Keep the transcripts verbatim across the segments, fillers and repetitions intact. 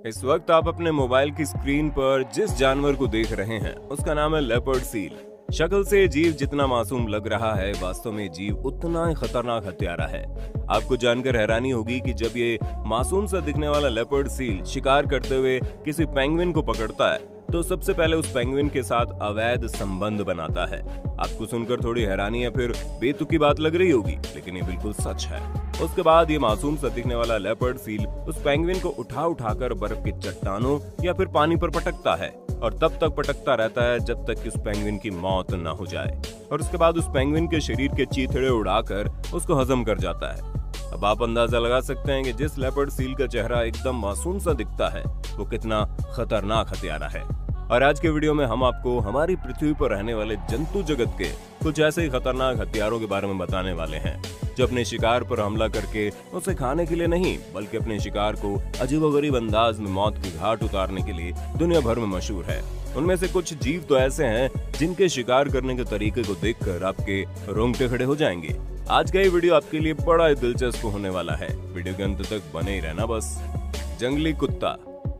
इस वक्त आप अपने मोबाइल की स्क्रीन पर जिस जानवर को देख रहे हैं उसका नाम है लेपर्ड सील। शक्ल से जीव जितना मासूम लग रहा है, वास्तव में जीव उतना ही खतरनाक हत्यारा है। आपको जानकर हैरानी होगी कि जब ये मासूम सा दिखने वाला लेपर्ड सील शिकार करते हुए किसी पेंगुइन को पकड़ता है तो सबसे पहले उस पेंगुइन के साथ अवैध संबंध बनाता है। आपको सुनकर थोड़ी हैरानी या फिर बेतुकी बात लग रही होगी, लेकिन ये बिल्कुल सच है। उसके बाद ये मासूम सा दिखने वाला लेपर्ड सील उस पेंगुइन को उठा उठाकर बर्फ की चट्टानों या फिर पानी पर पटकता है और तब तक पटकता रहता है जब तक कि उस पेंगुइन की मौत न हो जाए, और उसके बाद उस पेंगुइन के शरीर के चीथड़े उड़ाकर उसको हजम कर जाता है। अब आप अंदाजा लगा सकते हैं कि जिस लेपर्ड सील का चेहरा एकदम मासूम सा दिखता है वो कितना खतरनाक हत्यारा है। और आज के वीडियो में हम आपको हमारी पृथ्वी पर रहने वाले जंतु जगत के कुछ ऐसे ही खतरनाक हथियारों के बारे में बताने वाले हैं जो अपने शिकार पर हमला करके उसे खाने के लिए नहीं बल्कि अपने शिकार को अजीबोगरीब अंदाज में मौत की घाट उतारने के लिए दुनिया भर में मशहूर है। उनमें से कुछ जीव तो ऐसे हैं जिनके शिकार करने के तरीके को देखकर आपके रोंगटे खड़े हो जाएंगे। आज का ये वीडियो आपके लिए बड़ा ही दिलचस्प होने वाला है, वीडियो के अंत तक बने ही रहना बस। जंगली कुत्ता।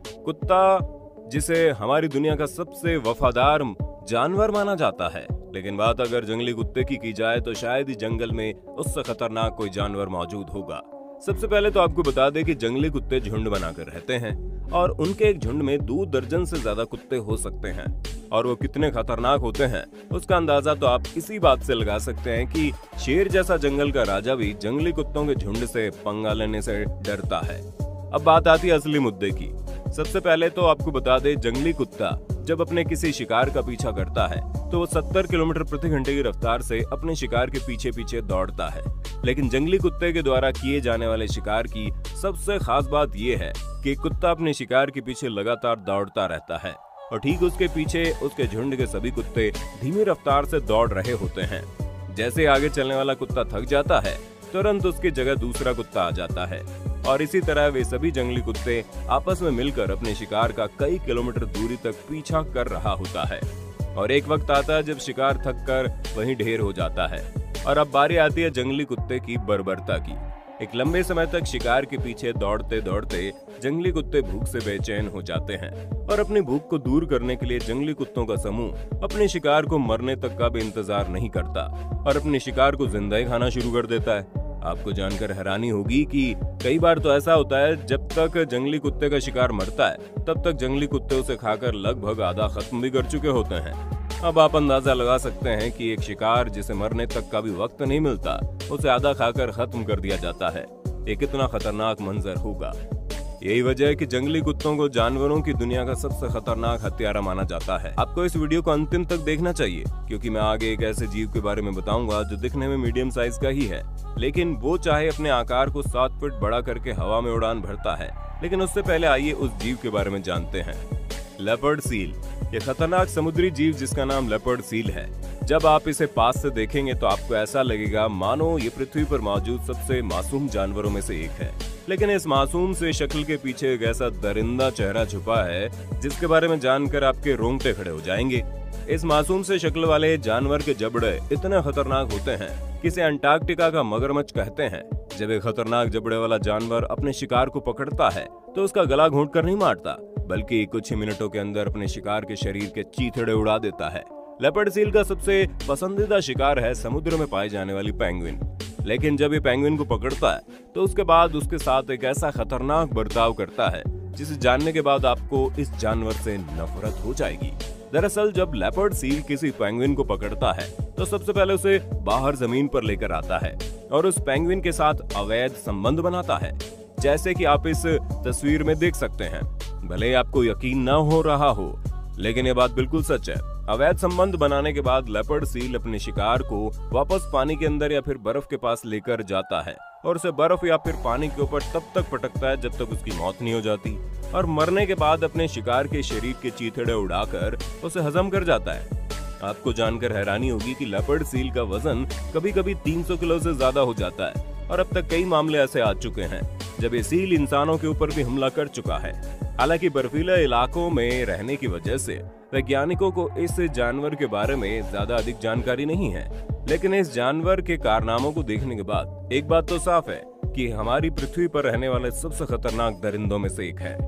कुत्ता जिसे हमारी दुनिया का सबसे वफादार जानवर माना जाता है, लेकिन बात अगर जंगली कुत्ते की की जाए तो शायद ही जंगल में उससे खतरनाक कोई जानवर मौजूद होगा। सबसे पहले तो आपको बता दें कि जंगली कुत्ते झुंड बनाकर रहते हैं और उनके एक झुंड में दो दर्जन से ज्यादा कुत्ते हो सकते हैं, और वो कितने खतरनाक होते हैं उसका अंदाजा तो आप इसी बात से लगा सकते हैं कि शेर जैसा जंगल का राजा भी जंगली कुत्तों के झुंड से पंगा लेने से डरता है। अब बात आती है असली मुद्दे की। सबसे पहले तो आपको बता दें, जंगली कुत्ता जब अपने किसी शिकार का पीछा करता है तो वो सत्तर किलोमीटर प्रति घंटे की रफ्तार से अपने शिकार के पीछे पीछे दौड़ता है। लेकिन जंगली कुत्ते के द्वारा किए जाने वाले शिकार की सबसे खास बात ये है कि कुत्ता अपने शिकार के पीछे लगातार दौड़ता रहता है और ठीक उसके पीछे उसके झुंड के सभी कुत्ते धीमी रफ्तार से दौड़ रहे होते हैं। जैसे आगे चलने वाला कुत्ता थक जाता है तुरंत उसकी जगह दूसरा कुत्ता आ जाता है, और इसी तरह वे सभी जंगली कुत्ते आपस में मिलकर अपने शिकार का कई किलोमीटर दूरी तक पीछा कर रहा होता है। और एक वक्त आता है जब शिकार थक कर वहीं ढेर हो जाता है, और अब बारी आती है जंगली कुत्ते की बर्बरता की। एक लंबे समय तक शिकार के पीछे दौड़ते दौड़ते जंगली कुत्ते भूख से बेचैन हो जाते हैं, और अपनी भूख को दूर करने के लिए जंगली कुत्तों का समूह अपने शिकार को मरने तक का भी इंतजार नहीं करता और अपने शिकार को जिंदा ही खाना शुरू कर देता है। आपको जानकर हैरानी होगी कि कई बार तो ऐसा होता है जब तक जंगली कुत्ते का शिकार मरता है तब तक जंगली कुत्ते उसे खाकर लगभग आधा खत्म भी कर चुके होते हैं। अब आप अंदाजा लगा सकते हैं कि एक शिकार जिसे मरने तक का भी वक्त नहीं मिलता उसे आधा खाकर खत्म कर दिया जाता है। ये कितना खतरनाक मंजर होगा। यही वजह है कि जंगली कुत्तों को जानवरों की दुनिया का सबसे खतरनाक हत्यारा माना जाता है। आपको इस वीडियो को अंतिम तक देखना चाहिए क्योंकि मैं आगे एक ऐसे जीव के बारे में बताऊंगा जो दिखने में मीडियम साइज का ही है, लेकिन वो चाहे अपने आकार को सात फीट बड़ा करके हवा में उड़ान भरता है। लेकिन उससे पहले आइए उस जीव के बारे में जानते हैं। Leopard seal. ये खतरनाक समुद्री जीव जिसका नाम लेपर्ड सील है, जब आप इसे पास से देखेंगे तो आपको ऐसा लगेगा मानो ये पृथ्वी पर मौजूद सबसे मासूम जानवरों में से एक है। लेकिन इस मासूम से शक्ल के पीछे एक ऐसा दरिंदा चेहरा छुपा है जिसके बारे में जानकर आपके रोंगटे खड़े हो जाएंगे। इस मासूम से शक्ल वाले जानवर के जबड़े इतने खतरनाक होते हैं कि इसे अंटार्कटिका का मगरमच्छ कहते हैं। जब एक खतरनाक जबड़े वाला जानवर अपने शिकार को पकड़ता है तो उसका गला घोंट कर नहीं मारता, बल्कि कुछ ही मिनटों के अंदर अपने शिकार के शरीर के चीथड़े उड़ा देता है। लेपर्ड सील का सबसे पसंदीदा शिकार है समुद्र में पाई जाने वाली पेंगुइन। लेकिन जब ये पेंगुइन को पकड़ता है तो उसके बाद उसके साथ एक ऐसा खतरनाक बर्ताव करता है जिसे जानने के बाद आपको इस जानवर से नफरत हो जाएगी। दरअसल जब लेपर्ड सील किसी पेंगुइन को पकड़ता है तो सबसे पहले उसे बाहर जमीन पर लेकर आता है और उस पेंगुइन के साथ अवैध संबंध बनाता है, जैसे कि आप इस तस्वीर में देख सकते हैं। भले आपको यकीन न हो रहा हो, लेकिन ये बात बिल्कुल सच है। अवैध संबंध बनाने के बाद लेपर्ड सील अपने शिकार को वापस पानी के अंदर या फिर बर्फ के पास लेकर जाता है और उसे बर्फ या फिर पानी के ऊपर तब तक पटकता है जब तक उसकी मौत नहीं हो जाती, और मरने के बाद अपने शिकार के शरीर के चीथड़े उड़ाकर उसे हजम कर जाता है। आपको जानकर हैरानी होगी कि लेपर्ड सील का वजन कभी कभी तीन सौ किलो से ज्यादा हो जाता है, और अब तक कई मामले ऐसे आ चुके हैं जब ये सील इंसानों के ऊपर भी हमला कर चुका है। हालांकि बर्फीले इलाकों में रहने की वजह से वैज्ञानिकों को इस जानवर के बारे में ज्यादा अधिक जानकारी नहीं है, लेकिन इस जानवर के कारनामों को देखने के बाद एक बात तो साफ है कि हमारी पृथ्वी पर रहने वाले सबसे खतरनाक दरिंदों में से एक है।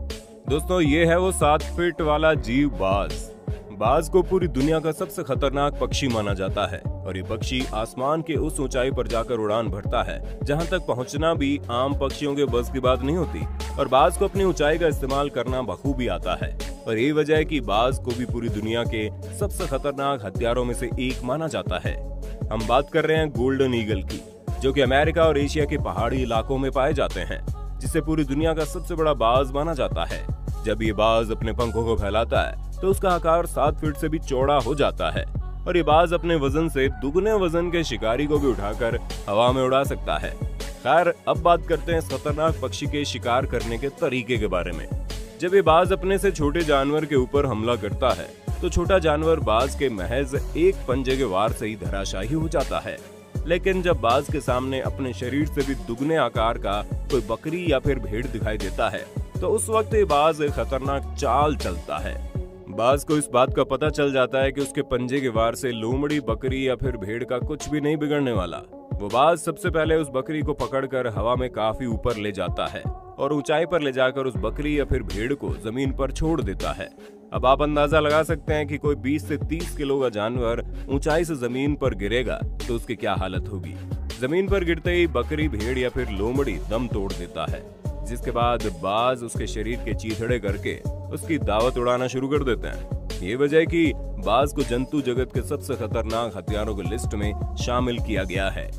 दोस्तों ये है वो सात फीट वाला जीव बाज। बाज को पूरी दुनिया का सबसे खतरनाक पक्षी माना जाता है और ये पक्षी आसमान के उस ऊंचाई पर जाकर उड़ान भरता है जहां तक पहुंचना भी आम पक्षियों के बस की बात नहीं होती। और बाज को अपनी ऊंचाई का इस्तेमाल करना बखूबी आता है और यही वजह है कि बाज को भी पूरी दुनिया के सबसे खतरनाक हथियारों में से एक माना जाता है। हम बात कर रहे हैं गोल्डन ईगल की, जो कि अमेरिका और एशिया के पहाड़ी इलाकों में पाए जाते हैं, जिसे पूरी दुनिया का सबसे बड़ा बाज माना जाता है। जब ये बाज अपने पंखों को फैलाता है तो उसका आकार सात फीट से भी चौड़ा हो जाता है और ये बाज अपने वजन से दुगने वजन के शिकारी को भी उठाकर हवा में उड़ा सकता है। खैर, अब बात करते हैं इस खतरनाक पक्षी के शिकार करने के तरीके के बारे में। जब ये बाज अपने से छोटे जानवर के ऊपर हमला करता है तो छोटा जानवर बाज के महज एक पंजे के वार से ही धराशायी हो जाता है। लेकिन जब बाज के सामने अपने शरीर से भी दुगने आकार का कोई बकरी या फिर भेड़ दिखाई देता है तो उस वक्त ये बाज एक खतरनाक चाल चलता है। बाज को इस बात का पता चल जाता है कि उसके पंजे के वार से लोमड़ी, बकरी या फिर भेड़ का कुछ भी नहीं बिगड़ने वाला। वो बाज सबसे पहले उस बकरी को पकड़कर हवा में काफी ऊपर ले जाता है और ऊंचाई पर ले जाकर उस बकरी या फिर भेड़ को जमीन पर छोड़ देता है। अब आप अंदाजा लगा सकते हैं कि कोई बीस से तीस किलो का जानवर ऊंचाई से जमीन पर गिरेगा तो उसकी क्या हालत होगी। जमीन पर गिरते ही बकरी, भेड़ या फिर लोमड़ी दम तोड़ देता है, जिसके बाद बाज उसके शरीर के चीथड़े करके उसकी दावत उड़ाना शुरू कर देते हैं। ये वजह है कि बाज को जंतु जगत के सबसे खतरनाक हथियारों की लिस्ट में शामिल किया गया है।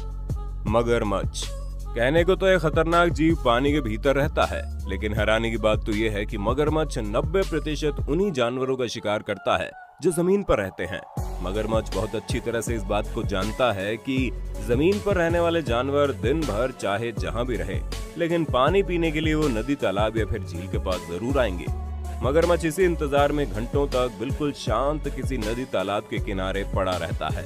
मगरमच्छ। कहने को तो यह खतरनाक जीव पानी के भीतर रहता है, लेकिन हैरानी की बात तो यह है कि मगरमच्छ नब्बे प्रतिशत उन्हीं जानवरों का शिकार करता है जो जमीन पर रहते हैं। मगरमच्छ बहुत अच्छी तरह से इस बात को जानता है कि जमीन पर रहने वाले जानवर दिन भर चाहे जहां भी रहे, लेकिन पानी पीने के लिए वो नदी, तालाब या फिर झील के पास जरूर आएंगे। मगरमच्छ इसी इंतजार में घंटों तक बिल्कुल शांत किसी नदी, तालाब के किनारे पड़ा रहता है।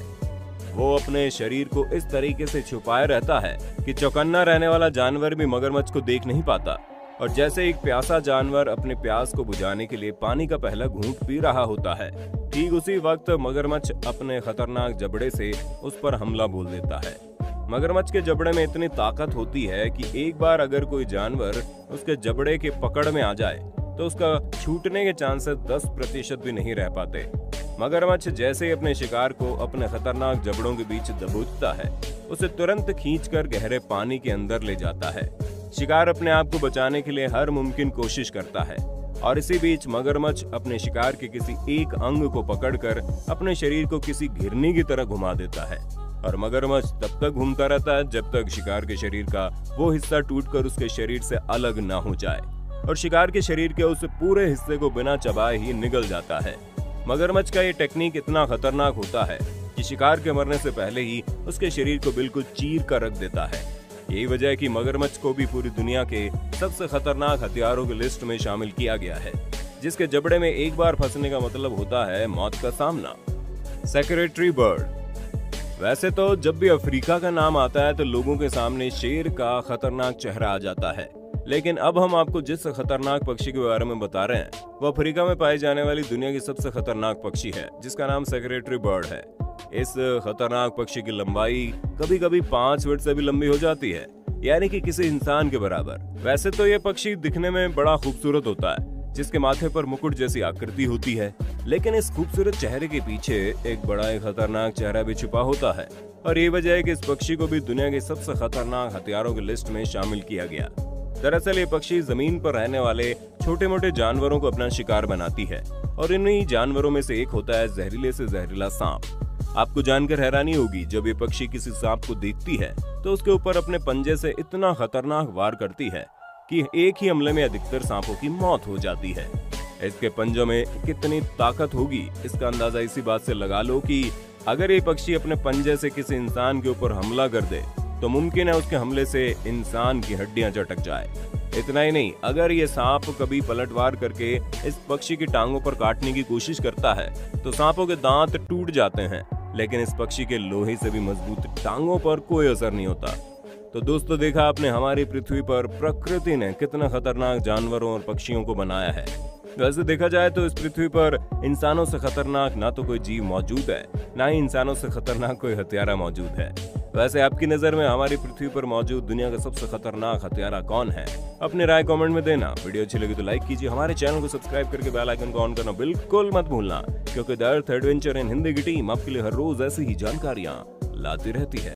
वो अपने शरीर को इस तरीके से छुपाए रहता है कि चौकन्ना रहने वाला जानवर भी मगरमच्छ को देख नहीं पाता। और जैसे एक प्यासा जानवर अपने प्यास को बुझाने के लिए पानी का पहला घूंट पी रहा होता है, ठीक उसी वक्त मगरमच्छ अपने खतरनाक जबड़े से उस पर हमला बोल देता है। मगरमच्छ के जबड़े में इतनी ताकत होती है कि एक बार अगर कोई जानवर उसके जबड़े के पकड़ में आ जाए तो उसका छूटने के चांसेस दस प्रतिशत भी नहीं रह पाते। मगरमच्छ जैसे ही अपने शिकार को अपने खतरनाक जबड़ों के बीच दबोचता है, उसे तुरंत खींचकर गहरे पानी के अंदर ले जाता है। शिकार अपने आप को बचाने के लिए हर मुमकिन कोशिश करता है और इसी बीच मगरमच्छ अपने शिकार के किसी एक अंग को पकड़कर अपने शरीर को किसी घिरनी की तरह घुमा देता है और मगरमच्छ तब तक घूमता रहता है जब तक शिकार के शरीर का वो हिस्सा टूटकर उसके शरीर से अलग ना हो जाए और शिकार के शरीर के उस पूरे हिस्से को बिना चबाए ही निगल जाता है। मगरमच्छ का ये टेक्निक इतना खतरनाक होता है कि शिकार के मरने से पहले ही उसके शरीर को बिल्कुल चीर कर रख देता है। यही वजह है कि मगरमच्छ को भी पूरी दुनिया के सबसे खतरनाक हथियारों की लिस्ट में शामिल किया गया है, जिसके जबड़े में एक बार फंसने का मतलब होता है मौत का सामना। Secretary bird. वैसे तो जब भी अफ्रीका का नाम आता है तो लोगों के सामने शेर का खतरनाक चेहरा आ जाता है, लेकिन अब हम आपको जिस खतरनाक पक्षी के बारे में बता रहे हैं वो अफ्रीका में पाई जाने वाली दुनिया की सबसे खतरनाक पक्षी है, जिसका नाम सेक्रेटरी बर्ड है। इस खतरनाक पक्षी की लंबाई कभी कभी पांच फीट से भी लंबी हो जाती है, यानी कि किसी इंसान के बराबर। वैसे तो ये पक्षी दिखने में बड़ा खूबसूरत होता है, जिसके माथे पर मुकुट जैसी आकृति होती है, लेकिन इस खूबसूरत चेहरे के पीछे एक बड़ा ही खतरनाक चेहरा भी छुपा होता है और ये वजह है कि इस पक्षी को भी दुनिया के सबसे खतरनाक हथियारों की लिस्ट में शामिल किया गया। दरअसल ये पक्षी जमीन पर रहने वाले छोटे मोटे जानवरों को अपना शिकार बनाती है और इन्हीं जानवरों में से एक होता है जहरीले से जहरीला सांप। आपको जानकर हैरानी होगी, जब ये पक्षी किसी सांप को देखती है तो उसके ऊपर अपने पंजे से इतना खतरनाक वार करती है कि एक ही हमले में अधिकतर सांपों की मौत हो जाती है। इसके पंजों में कितनी ताकत होगी इसका अंदाजा इसी बात से लगा लो कि अगर ये पक्षी अपने पंजे से किसी इंसान के ऊपर हमला कर दे तो मुमकिन है उसके हमले से इंसान की हड्डियां चटक जाए। इतना ही नहीं, अगर ये सांप कभी पलटवार करके इस पक्षी की टांगों पर काटने की कोशिश करता है तो सांपों के दांत टूट जाते हैं, लेकिन इस पक्षी के लोहे से भी मजबूत टांगों पर कोई असर नहीं होता। तो दोस्तों, देखा आपने हमारी पृथ्वी पर प्रकृति ने कितना खतरनाक जानवरों और पक्षियों को बनाया है। वैसे देखा जाए तो इस पृथ्वी पर इंसानों से खतरनाक ना तो कोई जीव मौजूद है, ना ही इंसानों से खतरनाक कोई हत्यारा मौजूद है। वैसे आपकी नजर में हमारी पृथ्वी पर मौजूद दुनिया का सबसे खतरनाक हत्यारा कौन है? अपनी राय कमेंट में देना। वीडियो अच्छी लगी तो लाइक कीजिए, हमारे चैनल को सब्सक्राइब करके बेल आइकन को ऑन करना बिल्कुल मत भूलना, क्योंकि the earth adventure in Hindi की टीम आपके लिए हर रोज ऐसी ही जानकारियां लाती रहती है।